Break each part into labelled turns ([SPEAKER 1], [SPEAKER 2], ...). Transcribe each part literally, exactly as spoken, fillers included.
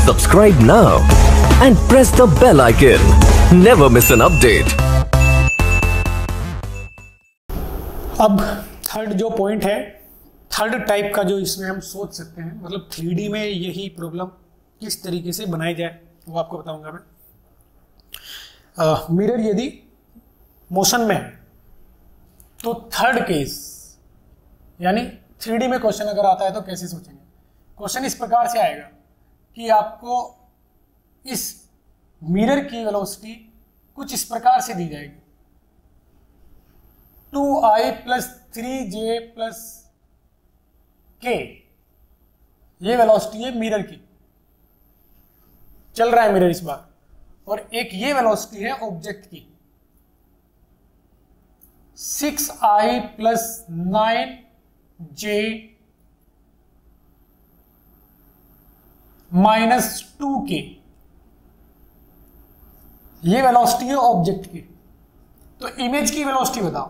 [SPEAKER 1] Subscribe now and press the bell icon. Never miss an update.
[SPEAKER 2] अब third जो point है, third type का जो इसमें हम सोच सकते हैं, मतलब थ्री डी में यही प्रॉब्लम किस तरीके से बनाई जाए वो आपको बताऊंगा मैं। मिरर यदि मोशन में है तो थर्ड केस यानी थ्री डी में क्वेश्चन अगर आता है तो कैसे सोचेंगे। क्वेश्चन इस प्रकार से आएगा कि आपको इस मिरर की वेलोसिटी कुछ इस प्रकार से दी जाएगी, two I plus three J plus K, ये वेलोसिटी है मिरर की, चल रहा है मिरर इस बार, और एक ये वेलोसिटी है ऑब्जेक्ट की, six I plus nine J minus two K, ये वेलोसिटी है ऑब्जेक्ट की। तो इमेज की वेलोसिटी बताओ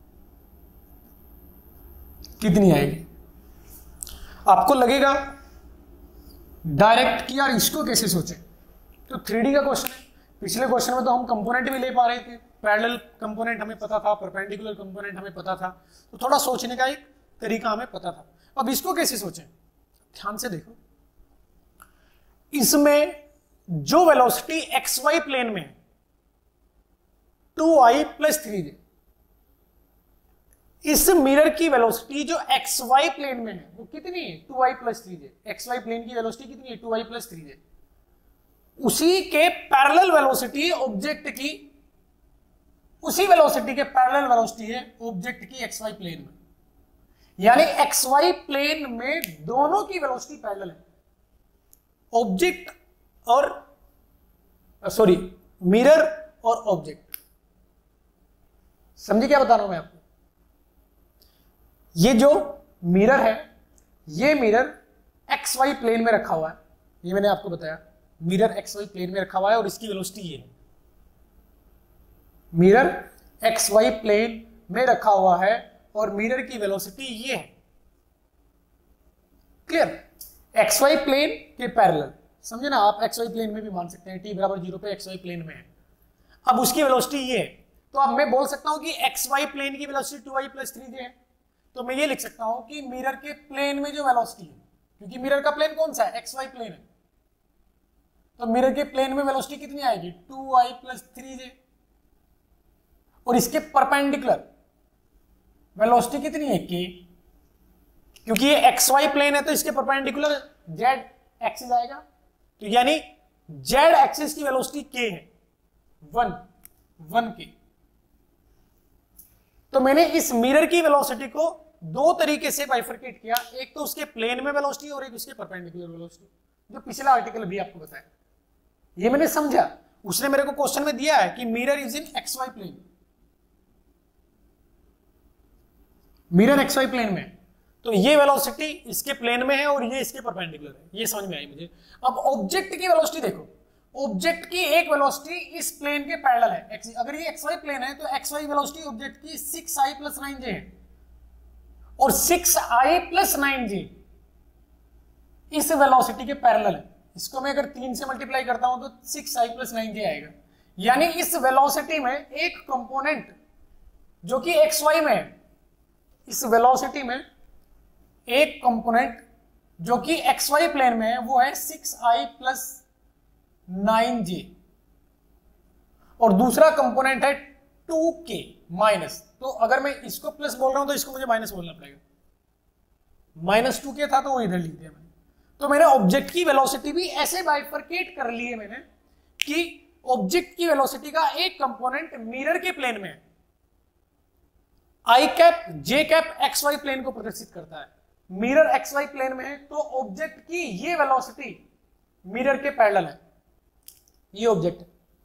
[SPEAKER 2] कितनी आएगी। आपको लगेगा डायरेक्ट कि यार इसको कैसे सोचें, तो थ्री डी का क्वेश्चन है। पिछले क्वेश्चन में तो हम कंपोनेंट भी ले पा रहे थे, पैरेलल कंपोनेंट हमें पता था, परपेंडिकुलर कंपोनेंट हमें पता था, तो थोड़ा सोचने का एक तरीका हमें पता था। अब इसको कैसे सोचें, ध्यान से देखो। इसमें जो वेलोसिटी एक्स वाई प्लेन में है two I plus three J, इस मिरर की वेलोसिटी जो एक्स वाई प्लेन में है वो कितनी है, two I plus three J. X Y plane की वेलोसिटी कितनी है, two I plus three J. उसी के पैरेलल वेलोसिटी ऑब्जेक्ट की, उसी वेलोसिटी के पैरेलल वेलोसिटी है ऑब्जेक्ट की एक्स वाई प्लेन में, यानी एक्स वाई प्लेन में दोनों की वेलोसिटी पैरेलल है, ऑब्जेक्ट और सॉरी मिरर और ऑब्जेक्ट। समझे क्या बता रहा हूं मैं आपको। ये जो मिरर है, ये मिरर एक्स वाई प्लेन में रखा हुआ है, ये मैंने आपको बताया, मिरर एक्स वाई प्लेन में रखा हुआ है और इसकी वेलोसिटी ये है। मिरर एक्स वाई प्लेन में रखा हुआ है और मिरर की वेलोसिटी ये है। क्लियर। एक्स वाई प्लेन के पैरेलल, समझे ना आप। एक्स वाई प्लेन में भी मान सकते हैं, टी बराबर जीरो पे एक्स वाई प्लेन में है। अब उसकी वेलोसिटी ये है, तो अब मैं बोल सकता हूं कि एक्स वाई प्लेन की velocity two I plus three J है, तो मैं ये लिख सकता हूं कि मिरर के प्लेन में जो वेलोसिटी है, क्योंकि मिरर का प्लेन कौन सा है, एक्स वाई प्लेन है, तो मिरर के प्लेन में वेलोसिटी कितनी आएगी, two I plus three J. और इसके परपेंडिकुलर वेलोसिटी कितनी है, के, क्योंकि ये एक्स वाई प्लेन है तो इसके परपेंडिकुलर जेड एक्सिस आएगा, तो यानी जेड एक्सिस की वेलोसिटी के है, वन वन के। तो मैंने इस मिरर की वेलोसिटी को दो तरीके से बाइफरकेट किया, एक तो उसके प्लेन में वेलोसिटी और एक उसके परपेंडिकुलर वेलोसिटी, जो पिछला आर्टिकल भी आपको बताया। ये मैंने समझा, उसने मेरे को क्वेश्चन में दिया है कि mirror is in X Y plane, mirror X Y plane में, तो ये वेलोसिटी इसके प्लेन में है और ये इसके परपेंडिकुलर है। ये समझ में आई मुझे। अब ऑब्जेक्ट की वेलोसिटी देखो, ऑब्जेक्ट की एक वेलोसिटी इस प्लेन के पैरेलल है। अगर ये एक्स वाई प्लेन है तो एक्स वाई वेलोसिटी ऑब्जेक्ट की six I plus nine J है, और six I plus nine J इस वेलोसिटी के पैरेलल है। इसको मैं अगर तीन से मल्टीप्लाई करता हूं तो six I plus nine J आएगा, यानी इस वेलोसिटी में एक कंपोनेंट जो कि एक्स वाई में है, इस वेलोसिटी में एक कंपोनेंट जो कि एक्स वाई प्लेन में है वो है six I plus nine J, और दूसरा कंपोनेंट है टू के माइनस। तो अगर मैं इसको प्लस बोल रहा हूं तो इसको मुझे माइनस बोलना पड़ेगा, माइनस टू के था तो वो इधर लिख दिया मैंने। तो मैंने ऑब्जेक्ट की वेलोसिटी भी ऐसे बाइफरकेट कर ली है मैंने कि ऑब्जेक्ट की वेलोसिटी का एक कंपोनेंट मिरर के प्लेन में है, I cap J cap X Y plane को प्रदर्शित करता है, मिरर एक्स वाई प्लेन में है, तो ऑब्जेक्ट की ये वेलोसिटी मिरर के पैरेलल है। ये ऑब्जेक्ट,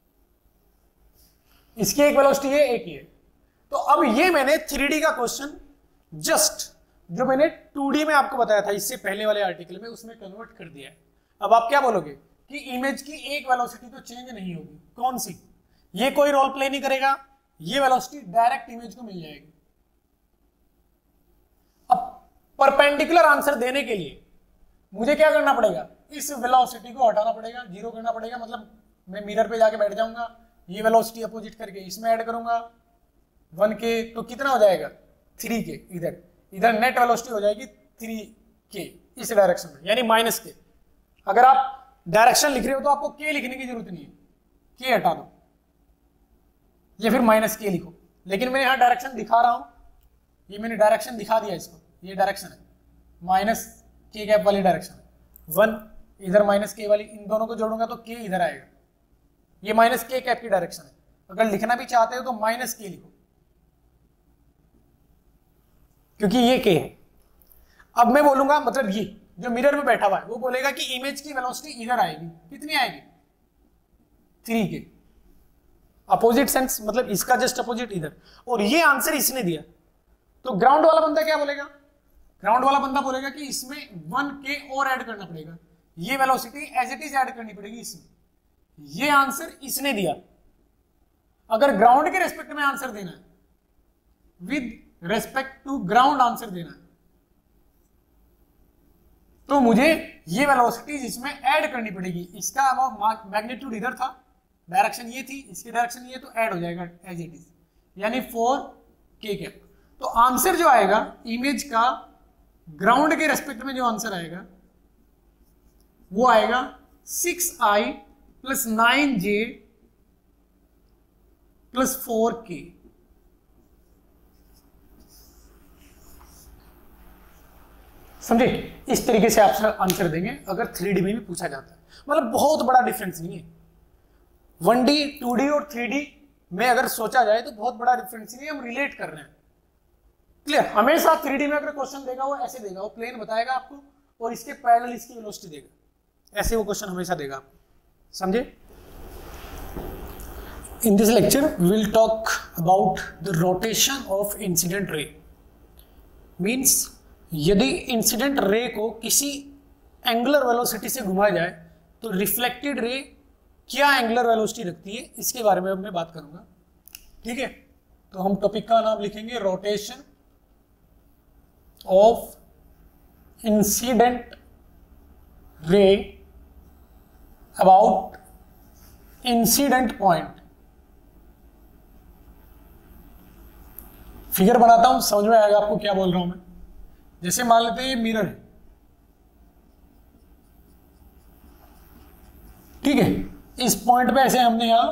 [SPEAKER 2] इसकी एक वेलोसिटी है, एक ही है। तो अब ये मैंने थ्री डी का क्वेश्चन जस्ट जो मैंने टू डी में आपको बताया था इससे पहले वाले आर्टिकल में, उसमें कन्वर्ट कर दिया है। अब आप क्या बोलोगे कि इमेज की एक वेलोसिटी तो चेंज नहीं होगी, कौन सी, ये कोई रोल प्ले नहीं करेगा, ये वेलोसिटी डायरेक्ट इमेज को मिल जाएगी। अब परपेंडिकुलर आंसर देने के लिए मुझे क्या करना पड़ेगा, इस वेलोसिटी को हटाना पड़ेगा, जीरो करना पड़ेगा, मतलब मैं मिरर पे जाके बैठ जाऊंगा, ये वेलोसिटी अपोजिट करके इसमें ऐड करूंगा वन के, तो कितना हो जाएगा थ्री के, इधर इधर नेट वेलोसिटी हो जाएगी थ्री के इस डायरेक्शन में, यानी माइनस के। अगर आप डायरेक्शन लिख रहे हो तो आपको के लिखने की जरूरत नहीं है, के हटा दो या फिर माइनस के लिखो, लेकिन मैं यहाँ डायरेक्शन दिखा रहा हूं, ये मैंने डायरेक्शन दिखा दिया इसको, ये डायरेक्शन है माइनस के कैप वाली डायरेक्शन है, वन इधर माइनस के वाली, इन दोनों को जोड़ूंगा तो के इधर आएगा, ये माइनस के कैप की डायरेक्शन है। अगर लिखना भी चाहते हो तो माइनस के लिखो क्योंकि ये के है। अब मैं बोलूंगा, मतलब ये जो मिरर में बैठा हुआ है वो बोलेगा कि इमेज की वेलोसिटी इधर आएगी, कितनी आएगी थ्री के, अपोजिट सेंस, मतलब इसका जस्ट अपोजिट इधर, और ये आंसर इसने दिया। तो ग्राउंड वाला बंदा क्या बोलेगा, ग्राउंड वाला बंदा बोलेगा कि इसमें वन के और ऐड करना पड़ेगा, ये velocity as it is add करनी पड़ेगी इसमें, ये आंसर इसने दिया। अगर ग्राउंड के रेस्पेक्ट में आंसर देना है, with respect to ground answer देना है, तो मुझे ये वेलोसिटी इसमें ऐड करनी पड़ेगी। इसका मैग्नीट्यूड इधर था, डायरेक्शन ये थी, इसकी डायरेक्शन ये, तो ऐड हो जाएगा एज इट इज, यानी फोर के कैप। तो आंसर जो आएगा इमेज का ग्राउंड के रेस्पेक्ट में जो आंसर आएगा वो आएगा six I plus nine J plus four K. समझे, इस तरीके से आप आंसर देंगे अगर थ्री डी में भी पूछा जाता है। मतलब बहुत बड़ा डिफरेंस नहीं है, वन डी, टू डी और थ्री डी में अगर सोचा जाए तो बहुत बड़ा डिफरेंस नहीं है, हम रिलेट कर रहे हैं। क्लियर, हमेशा थ्री डी में अगर क्वेश्चन देगा वो ऐसे देगा, वो प्लेन बताएगा आपको और इसके पैरेलल इसकी वेलोसिटी देगा, ऐसे वो क्वेश्चन हमेशा देगा आपको। समझे? In this lecture we will talk about the rotation of incident ray. Means यदि इंसिडेंट रे को किसी एंगुलर वेलोसिटी से घुमाया जाए तो रिफ्लेक्टेड रे क्या एंगुलर वेलोसिटी रखती है, इसके बारे में मैं बात करूंगा। ठीक है, तो हम टॉपिक का नाम लिखेंगे rotation of incident ray about incident point. Figure बनाता हूं, समझ में आएगा आपको क्या बोल रहा हूं मैं। जैसे मान लेते हैं ये मिरर है, ठीक है, इस पॉइंट पे ऐसे हमने यहां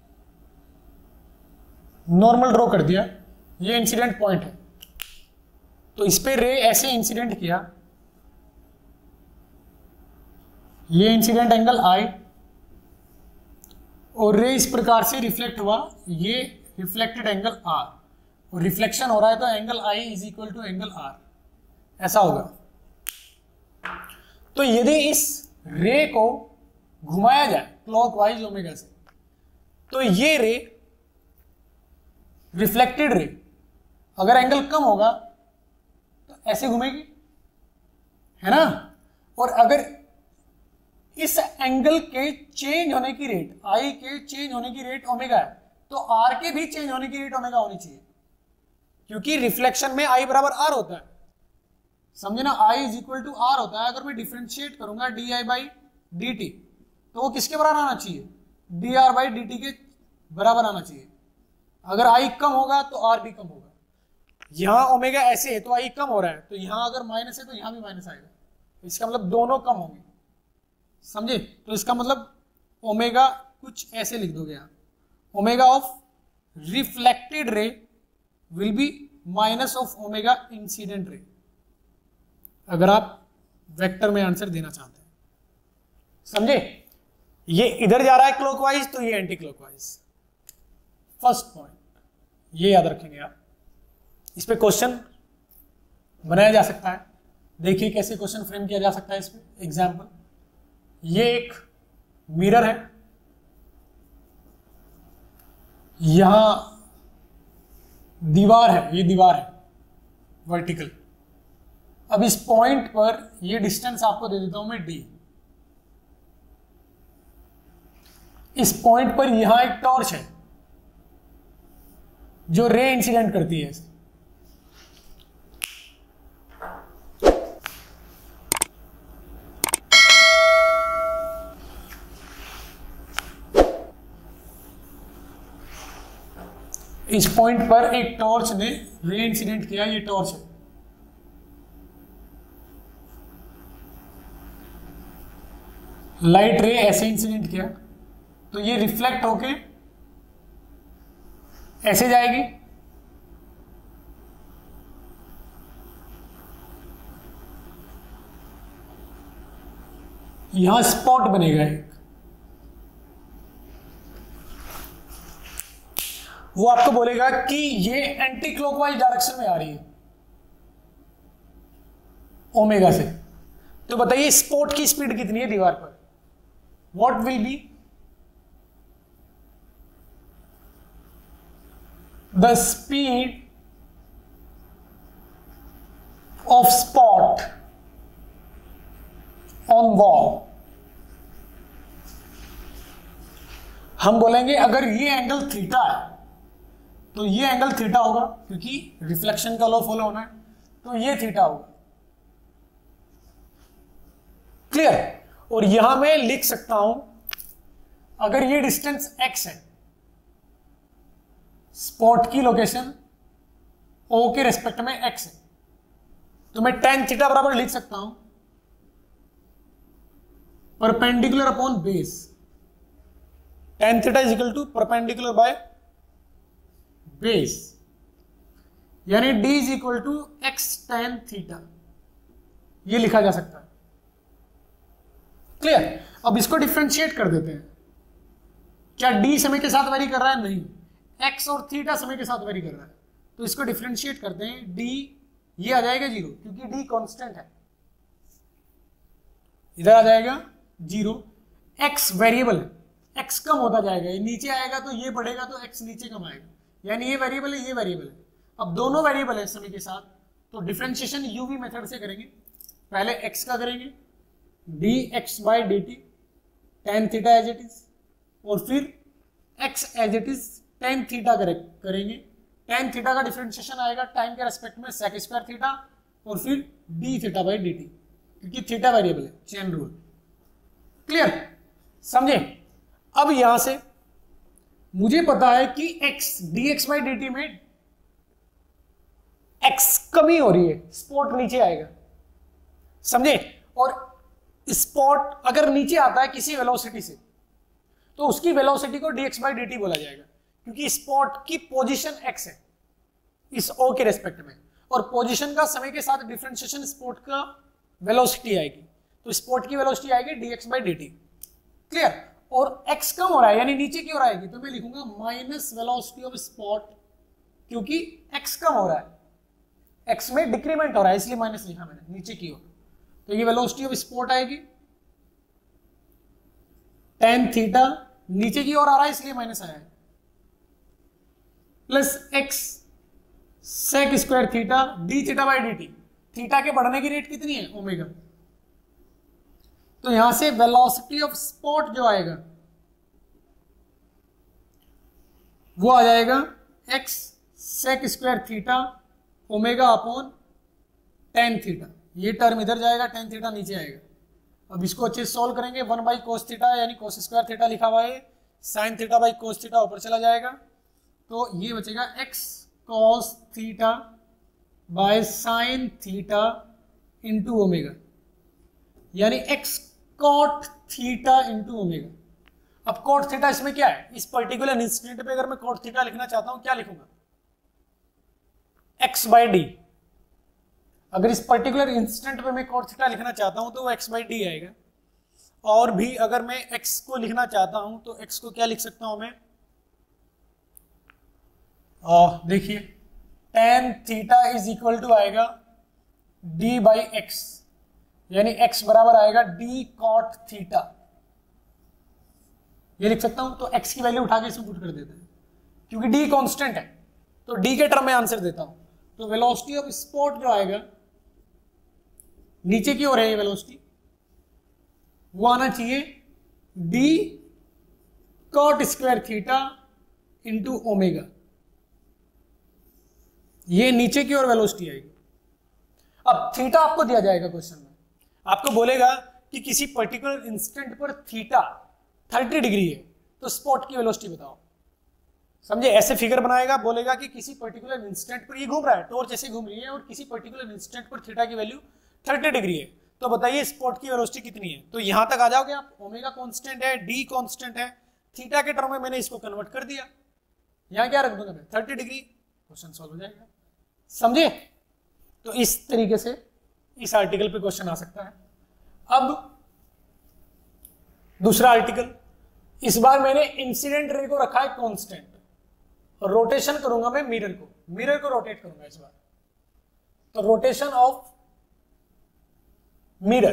[SPEAKER 2] नॉर्मल ड्रॉ कर दिया, ये इंसिडेंट पॉइंट है, तो इस पे रे ऐसे इंसिडेंट किया, ये इंसिडेंट एंगल आई, और रे इस प्रकार से रिफ्लेक्ट हुआ, ये रिफ्लेक्टेड एंगल आर, और रिफ्लेक्शन हो रहा है तो angle I is equal to angle R, ऐसा होगा। तो यदि इस रे को घुमाया जाए क्लॉकवाइज ओमेगा से, तो ये रे रिफ्लेक्टेड रे अगर एंगल कम होगा तो ऐसे घूमेगी, है ना, और अगर इस एंगल के चेंज होने की रेट, आई के चेंज होने की रेट ओमेगा है, तो आर के भी चेंज होने की रेट ओमेगा होनी चाहिए, क्योंकि रिफ्लेक्शन में आई बराबर आर होता है। समझे ना, I is equal to R होता है। अगर मैं डिफरेंशिएट करूंगा D I by D T, तो वो किसके बराबर आना चाहिए, D R by D T के बराबर आना चाहिए। अगर आई कम होगा तो आर भी कम होगा। यहां ओमेगा ऐसे है तो आई कम हो रहा है, तो यहां अगर माइनस है तो यहां भी माइनस आएगा, इसका मतलब दोनों कम होंगे। समझे? तो इसका मतलब ओमेगा कुछ ऐसे लिख दोगे आप, omega of reflected ray will be minus of omega incident ray, अगर आप वेक्टर में आंसर देना चाहते हैं। समझे? ये इधर जा रहा है क्लॉकवाइज तो ये एंटी क्लॉकवाइज। फर्स्ट पॉइंट ये याद रखेंगे आप। इस पे क्वेश्चन बनाया जा सकता है, देखिए कैसे क्वेश्चन फ्रेम किया जा सकता है इस पे। एग्जाम्पल, ये एक मिरर है, यहां दीवार है, ये दीवार है वर्टिकल। अब इस पॉइंट पर ये डिस्टेंस आपको दे देता हूं मैं डी। इस पॉइंट पर यहां एक टॉर्च है जो रे इंसिडेंट करती है। इस पॉइंट पर एक टॉर्च ने रे इंसिडेंट किया, ये टॉर्च है, लाइट रे ऐसे इंसिडेंट किया तो ये रिफ्लेक्ट होके ऐसे जाएगी, यहां स्पॉट बनेगा एक, वो आपको बोलेगा कि ये एंटी क्लॉकवाइज डायरेक्शन में आ रही है ओमेगा से। तो बताइए स्पॉट की स्पीड कितनी है दीवार पर? What will be the speed of spot on wall? हम बोलेंगे अगर ये एंगल थीटा है तो ये एंगल थीटा होगा, क्योंकि रिफ्लेक्शन का लॉ फॉलो होना है, तो ये थीटा होगा। क्लियर? और यहां मैं लिख सकता हूं, अगर ये डिस्टेंस x है, स्पॉट की लोकेशन O के रेस्पेक्ट में x है, तो मैं tan थीटा बराबर लिख सकता हूं perpendicular upon base, tan theta is equal to perpendicular by base, यानी d is equal to X tan theta, ये लिखा जा सकता है। क्लियर? अब इसको डिफरेंशिएट कर देते हैं। क्या d समय के साथ वेरी कर रहा है? नहीं, x और थीटा समय के साथ वेरी कर रहा है, तो इसको डिफरेंशिएट करते हैं। d ये आ जाएगा जीरो, क्योंकि d कांस्टेंट है, इधर आ जाएगा जीरो। x वेरिएबल है, x कम होता जाएगा, ये नीचे आएगा तो ये बढ़ेगा, तो x नीचे कम आएगा, यानी ये वेरिएबल है, ये वेरिएबल है। अब दोनों वेरिएबल है समय के साथ, तो डिफरेंशिएशन यूवी मेथड से करेंगे। पहले x का करेंगे dx by D T tan theta as it is, और फिर x as it is tan theta करेंगे। टेन थीटा का डिफरेंशिएशन आएगा टाइम के रेस्पेक्ट में सेक स्क्वायर थीटा, और फिर d theta by D T, क्योंकि थीटा वेरिएबल है, चेन रूल। क्लियर? समझे? अब यहां से मुझे पता है कि x dx by D T में x कमी हो रही है, स्पॉट नीचे आएगा, समझे? और स्पॉट अगर नीचे आता है किसी वेलोसिटी से, तो उसकी वेलोसिटी को dx बाई डी टी बोला जाएगा, क्योंकि स्पॉट की पोजीशन x है इस O के रेस्पेक्ट में, और पोजीशन का समय के साथ डिफरेंशिएशन स्पॉट का वेलोसिटी आएगी, तो स्पॉट की वेलोसिटी आएगी dx by D T. Clear? और x कम हो रहा है, यानी नीचे की ओर आएगी, तो मैं लिखूंगा माइनस वेलोसिटी ऑफ स्पॉट, क्योंकि x कम हो रहा है, x में डिक्रीमेंट हो रहा है, इसलिए माइनस लिखा मैंने नीचे की ओर। तो ये वेलोसिटी ऑफ स्पॉट आएगी, tan थीटा नीचे की ओर आ रहा है इसलिए माइनस आया है, plus x sec square theta d theta by D T, theta के बढ़ने की रेट कितनी है? ओमेगा। तो यहां से वेलोसिटी ऑफ स्पॉट जो आएगा वो आ जाएगा x sec square theta omega upon tan theta, ये टर्म इधर जाएगा, टेन थीटा नीचे आएगा। अब इसको अच्छे से सॉल्व करेंगे, वन बाई कोस थीटा यानी कोस स्क्वायर थीटा लिखा हुआ है, sine theta by cos theta ऊपर चला जाएगा, तो ये बचेगा x cos theta by sine theta into omega, यानी x cot theta into omega. अब कॉट थीटा इसमें क्या है? इस पर्टिकुलर इंस्टेंट पे अगर मैं कॉट थीटा लिखना चाहता हूं, क्या लिखूंगा? x by D. अगर इस पर्टिकुलर इंस्टेंट पे मैं कॉट थीटा लिखना चाहता हूं तो वो x बाई डी आएगा। और भी अगर मैं x को लिखना चाहता हूं तो x को क्या लिख सकता हूं मैं? देखिए tan theta is equal to आएगा d बाई एक्स, यानी x बराबर आएगा d कॉट थीटा, ये लिख सकता हूं। तो x की वैल्यू उठा के इसमें पुट कर देते हैं, क्योंकि d कांस्टेंट है, तो d के टर्म में आंसर देता हूं। तो वेलोसिटी ऑफ स्पॉट जो आएगा नीचे की ओर है, ये वेलोसिटी वो आना चाहिए d cot square theta into omega, ये नीचे की ओर वेलोसिटी आएगी। अब थीटा आपको दिया जाएगा क्वेश्चन में, आपको बोलेगा कि किसी पर्टिकुलर इंस्टेंट पर थीटा थर्टी डिग्री है, तो स्पॉट की वेलोसिटी बताओ। समझे? ऐसे फिगर बनाएगा, बोलेगा कि किसी पर्टिकुलर इंस्टेंट पर ये घूम रहा है, टॉर्च ऐसे घूम रही है और किसी पर्टिकुलर इंस्टेंट पर थीटा की वैल्यू थर्टी डिग्री है, तो बताइए स्पॉट की वेलोसिटी कितनी है? तो यहां तक आ जाओगे आप, ओमेगा कांस्टेंट है, डी कांस्टेंट है, थीटा के टर्म में मैंने इसको कन्वर्ट कर दिया, यहां क्या रख दूंगा मैं, थर्टी डिग्री, क्वेश्चन सॉल्व हो जाएगा। समझे? तो इस तरीके से इस आर्टिकल पे क्वेश्चन आ सकता है। अब दूसरा आर्टिकल, इस बार मैंने इंसिडेंट रे को रखा है कांस्टेंट, रोटेशन करूंगा मैं मिरर को, मिरर को रोटेट करूंगा इस बार, तो rotation of mirror,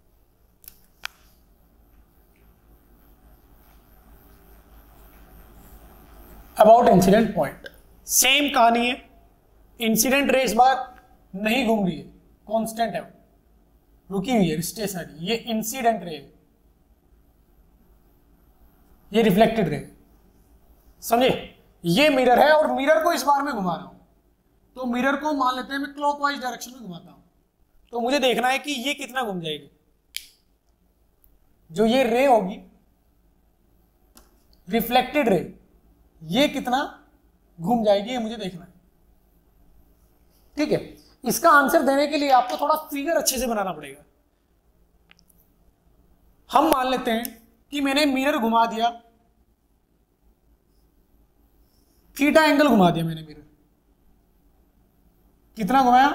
[SPEAKER 2] about incident point. Same कहानी है, इंसिडेंट रे इस बार नहीं घूम रही है, कांस्टेंट है, रुकी हुई है, स्टेशनरी। ये इंसिडेंट रे, ये रिफ्लेक्टेड रे, समझे? ये मिरर है और मिरर को इस बार मैं घुमा रहा हूं, तो मिरर को मान लेते हैं मैं क्लॉकवाइज डायरेक्शन में घुमाता हूं, तो मुझे देखना है कि ये कितना घूम जाएगी, जो ये रे होगी रिफ्लेक्टेड रे, ये कितना घूम जाएगी, ये मुझे देखना है। ठीक है, इसका आंसर देने के लिए आपको थोड़ा फिगर अच्छे से बनाना पड़ेगा। हम मान लेते हैं कि मैंने मिरर घुमा दिया, थीटा एंगल घुमा दिया मैंने, मिरर कितना घुमाया,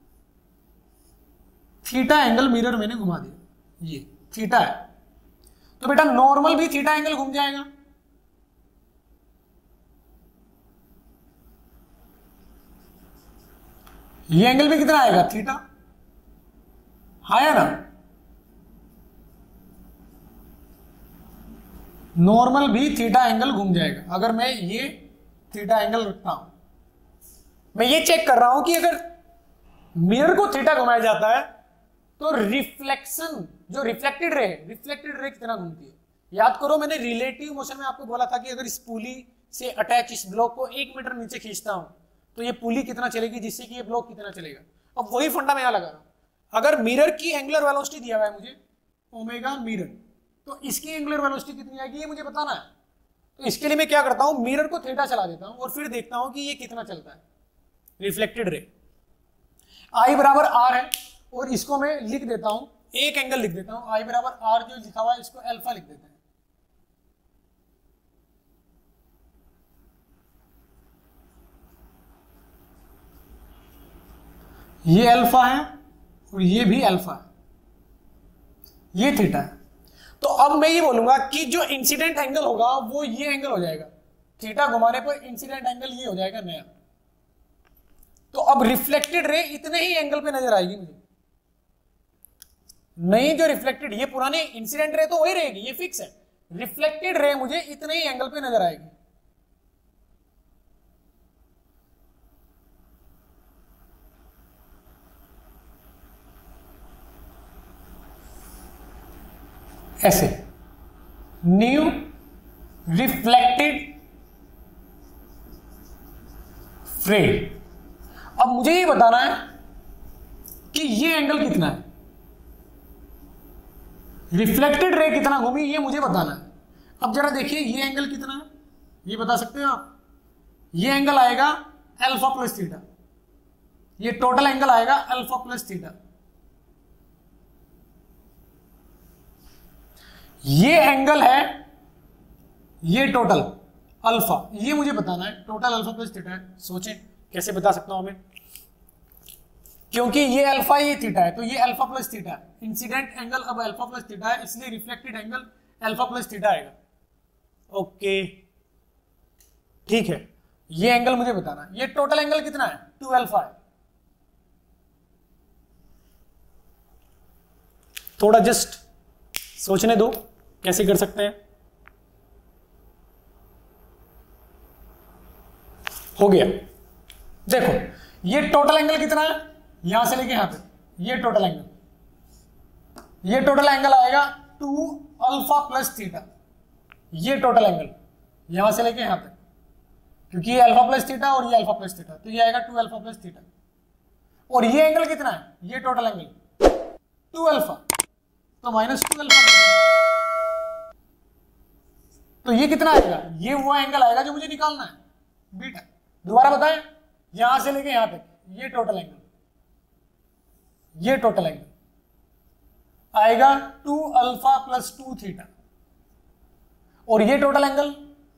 [SPEAKER 2] थीटा एंगल मिरर मैंने घुमा दिया, ये थीटा है, तो बेटा नॉर्मल भी थीटा एंगल घूम जाएगा, ये एंगल भी कितना आएगा, थीटा, आया ना? नॉर्मल भी थीटा एंगल घूम जाएगा अगर मैं ये थीटा एंगल रखता हूं। मैं ये चेक कर रहा हूं कि अगर मिरर को थीटा घुमाया जाता है तो रिफ्लेक्शन, जो रिफ्लेक्टेड रे है, रिफ्लेक्टेड रे कितना घूमती है। याद करो, मैंने रिलेटिव मोशन में आपको बोला था कि अगर इस पुली से अटैच इस ब्लॉक को एक मीटर नीचे खींचता हूं तो ये पुली कितना चलेगी, जिससे कि ये ब्लॉक कितना चलेगा। अब वही फंडा मैं यहां लगा रहा हूं। अगर मिरर की एंगुलर वेलोसिटी दिया हुआ है मुझे ओमेगा मिरर, तो इसकी एंगुलर वेलोसिटी कितनी आएगी ये मुझे बताना है। तो इसके लिए मैं क्या करता हूं, मिरर को थीटा चला देता हूं और फिर देखता हूं कि ये कितना चलता है, रिफ्लेक्टेड रे। आई बराबर आर है और इसको मैं लिख देता हूं, एक एंगल लिख देता हूं, आई बराबर आर जो लिखा हुआ है इसको अल्फा लिख देते हैं। ये अल्फा है और ये भी अल्फा है, ये थीटा है। तो अब मैं ये बोलूंगा कि जो इंसिडेंट एंगल होगा वो ये एंगल हो जाएगा, थीटा घुमाने पर इंसिडेंट एंगल ये हो जाएगा नया। तो अब रिफ्लेक्टेड रे इतने ही एंगल पे नजर आएगी मुझे, नहीं जो रिफ्लेक्टेड, ये पुराने इंसिडेंट रे तो वही रहेगी, ये फिक्स है। रिफ्लेक्टेड रे मुझे इतने ही एंगल पे नजर आएगी। ऐसे न्यू रिफ्लेक्टेड फ्रे। अब मुझे ये बताना है कि ये एंगल कितना है, रिफ्लेक्टेड रे कितना घूमी, ये मुझे बताना है। अब जरा देखिए ये एंगल कितना है, ये बता सकते हो आप। ये एंगल आएगा अल्फा प्लस थीटा, ये टोटल एंगल आएगा अल्फा प्लस थीटा। ये एंगल है, ये टोटल अल्फा, ये मुझे बताना है, टोटल अल्फा प्लस थीटा है। सोचें कैसे बता सकता हूं मैं, क्योंकि ये अल्फा ये थीटा है, तो ये अल्फा प्लस थीटा है। इंसिडेंट एंगल अब अल्फा प्लस थीटा है, इसलिए reflected angle alpha plus theta आएगा। ओके ठीक है, ये एंगल मुझे बताना है। ये टोटल एंगल कितना है, टू अल्फा है। थोड़ा जस्ट सोचने दो कैसे कर सकते हैं। हो गया, देखो ये टोटल एंगल कितना है, यहां से लेके यहां तक, ये टोटल एंगल, ये टोटल एंगल आएगा टू अल्फा प्लस थीटा। ये टोटल एंगल यहां से लेके यहां तक, क्योंकि ये अल्फा प्लस थीटा और ये अल्फा प्लस थीटा, तो ये आएगा टू अल्फा प्लस थीटा। और ये एंगल कितना है, ये टोटल एंगल टू अल्फा, तो माइनस टू अल्फा। तो ये कितना आएगा, ये वो एंगल आएगा जो मुझे निकालना है, बीटा। दोबारा बताएं, यहां से लेके यहां तक ये टोटल एंगल, ये टोटल एंगल आएगा two alpha plus two theta, और ये टोटल एंगल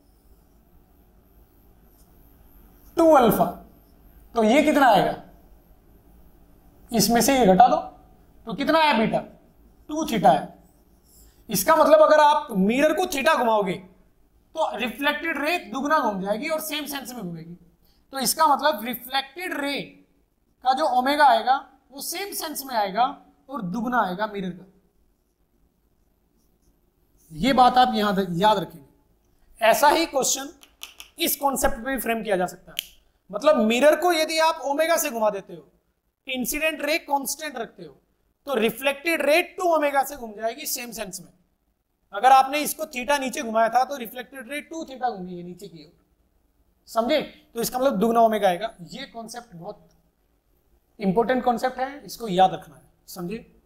[SPEAKER 2] टू अल्फा, तो ये कितना आएगा, इसमें से ये घटा दो तो कितना आया बीटा, टू थीटा है। इसका मतलब अगर आप मिरर को थीटा घुमाओगे तो रिफ्लेक्टेड रे दुगना घूम जाएगी और सेम सेंस में घूमेगी। तो इसका मतलब रिफ्लेक्टेड रे का जो ओमेगा आएगा वो सेम सेंस में आएगा और दुगना आएगा मिरर का। ये बात आप यहां तक याद रखेंगे। ऐसा ही क्वेश्चन इस कॉन्सेप्ट पे भी फ्रेम किया जा सकता है। मतलब मिरर को यदि आप ओमेगा से घुमा देते हो, इंसिडेंट रे कांस्टेंट रखते हो, तो रिफ्लेक्टेड रे टू ओमेगा से घूम जाएगी सेम सेंस में। अगर आपने इसको थीटा नीचे घुमाया था तो रिफ्लेक्टेड रे टू थीटा घूमेगी नीचे की ओर, समझे? तो इसका मतलब दुगना ओमेगा आएगा। ये कॉन्सेप्ट बहुत इंपॉर्टेंट कॉन्सेप्ट है, इसको याद रखना है, समझे?